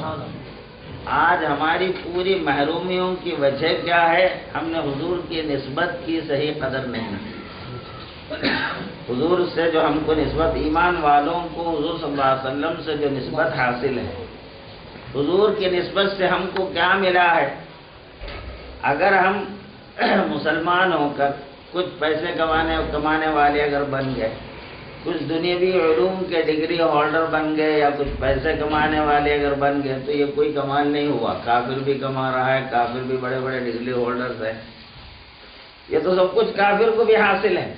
آج ہماری پوری محرومیوں کی وجہ کیا ہے؟ ہم نے حضور کی نسبت کی صحیح قدر نہیں. حضور سے جو ہم کو نسبت، ایمان والوں کو حضور صلی اللہ علیہ وسلم سے جو نسبت حاصل ہے، حضور کی نسبت سے ہم کو کیا ملا ہے؟ اگر ہم مسلمان ہو کر کچھ پیسے کمانے والے اگر بن گئے، کچھ دنیاوی علوم کے ڈگری ہولڈر بن گئے، یا کچھ پیسے کمانے والے اگر بن گئے، تو یہ کوئی کمال نہیں ہوا. کافر بھی کما رہا ہے، کافر بھی بڑے بڑے ڈگری ہولڈرز ہیں. یہ تو سب کچھ کافر کو بھی حاصل ہے.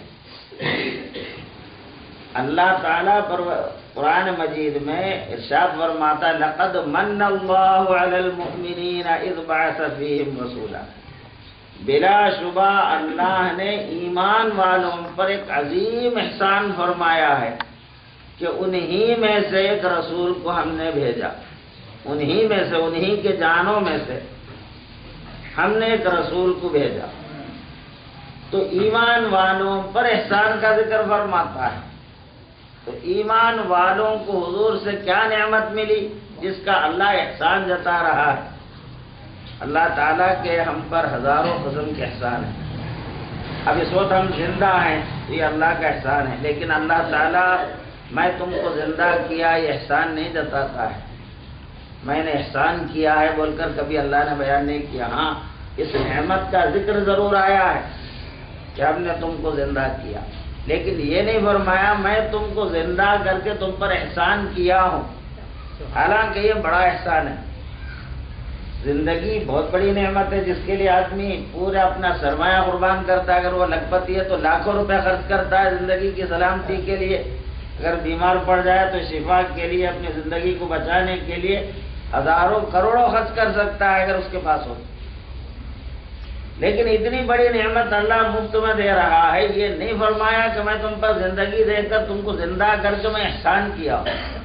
اللہ تعالیٰ پر قرآن مجید میں ارشاد فرماتا ہے لقد من اللہ علی المؤمنین اذ بعث فیہم رسولا. بلا شبہ اللہ نے ایمان والوں پر ایک عظیم احسان فرمایا ہے کہ انہی میں سے ایک رسول کو ہم نے بھیجا. انہی میں سے، انہی کے جانوں میں سے ہم نے ایک رسول کو بھیجا. تو ایمان والوں پر احسان کا ذکر فرماتا ہے. تو ایمان والوں کو حضور سے کیا نعمت ملی جس کا اللہ احسان جتا رہا ہے؟ اللہ تعالیٰ کے ہم پر ہزاروں قسم کے احسان ہیں. اب اس وقت ہم زندہ ہیں، یہ اللہ کا احسان ہے. لیکن اللہ تعالیٰ میں تم کو زندہ کیا یہ احسان نہیں جتاتا ہے. میں نے احسان کیا ہے بول کر کبھی اللہ نے بیان نہیں کیا. ہاں، اس نعمت کا ذکر ضرور آیا ہے کہ ہم نے تم کو زندہ کیا، لیکن یہ نہیں فرمایا میں تم کو زندہ کر کے تم پر احسان کیا ہوں. حالانکہ یہ بڑا احسان ہے. زندگی بہت بڑی نعمت ہے جس کے لیے آدمی پورا اپنا سرمایہ قربان کرتا ہے. اگر وہ لکھپتی ہے تو لاکھوں روپے خرچ کرتا ہے زندگی کی سلامتی کے لیے. اگر بیمار پڑ جائے تو شفا کے لیے، اپنی زندگی کو بچانے کے لیے ہزاروں کروڑوں خرچ کر سکتا ہے اگر اس کے پاس ہو. لیکن اتنی بڑی نعمت اللہ مفت میں دے رہا ہے. یہ نہیں فرمایا کہ میں تم پر زندگی دے کر تم کو زندہ کر کے میں احسان کیا.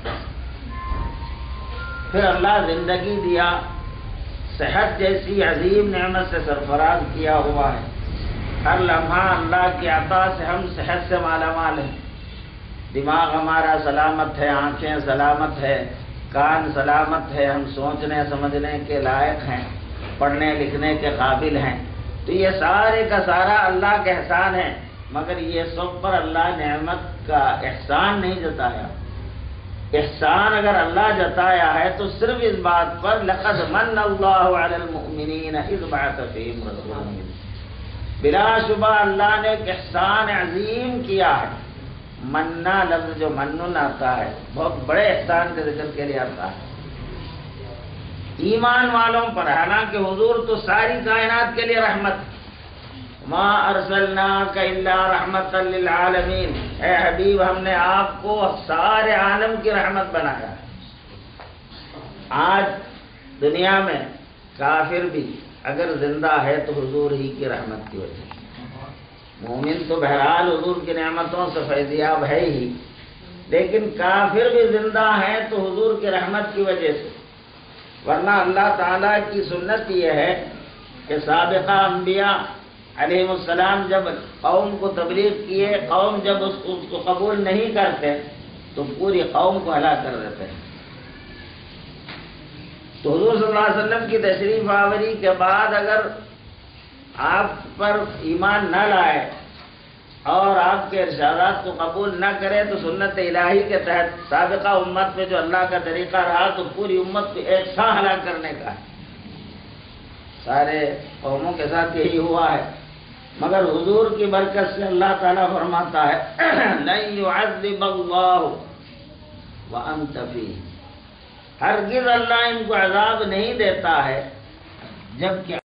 پھر اللہ زندگی دیا، صحت جیسی عظیم نعمت سے سرفراز کیا ہوا ہے. ہر لمحہ اللہ کی عطا سے ہم صحت سے مالا مال ہیں. دماغ ہمارا سلامت ہے، آنکھیں سلامت ہے، کان سلامت ہے، ہم سوچنے سمجھنے کے لائق ہیں، پڑھنے لکھنے کے قابل ہیں. تو یہ سارے کا سارا اللہ کا احسان ہے. مگر یہ سب پر اللہ نعمت کا احسان نہیں جتایا. احسان اگر اللہ جتایا ہے تو صرف اس بات پر لقد من اللہ علی المؤمنین اذ بعث فیہم رسولا. بلا شبہ اللہ نے ایک احسان عظیم کیا ہے. منا لفظ جو منن آتا ہے بہت بڑے احسان کے ذکر کے لیے آتا ہے ایمان والوں پر. حالانکہ حضور تو ساری کائنات کے لیے رحمت. ما ارسلناک الا رحمتا للعالمین. اے حبیب، ہم نے آپ کو سارے عالم کی رحمت بنایا. آج دنیا میں کافر بھی اگر زندہ ہے تو حضور ہی کی رحمت کی وجہ سے. مومن تو بہرحال حضور کی نعمتوں سے فیضیاب ہے ہی، لیکن کافر بھی زندہ ہے تو حضور کی رحمت کی وجہ سے. ورنہ اللہ تعالیٰ کی سنت یہ ہے کہ سابقہ انبیاء علیہ السلام جب قوم کو تبلیغ کیے، قوم جب اس کو قبول نہیں کرتے تو پوری قوم کو ہلاک کر دیتے ہیں. تو حضور صلی اللہ علیہ وسلم کی تشریف آوری کے بعد اگر آپ پر ایمان نہ لائے اور آپ کے ارشادات کو قبول نہ کرے تو سنت الہی کے تحت سابقہ امت میں جو اللہ کا طریقہ رہا تو پوری امت کو ایک ساتھ ہلاک کرنے کا ہے. سارے قوموں کے ساتھ یہی ہوا ہے. مگر حضور کی برکت سے اللہ تعالیٰ فرماتا ہے لن يعذب اللہ وانت فیہ. ہرگز اللہ ان کو عذاب نہیں دیتا ہے جبکہ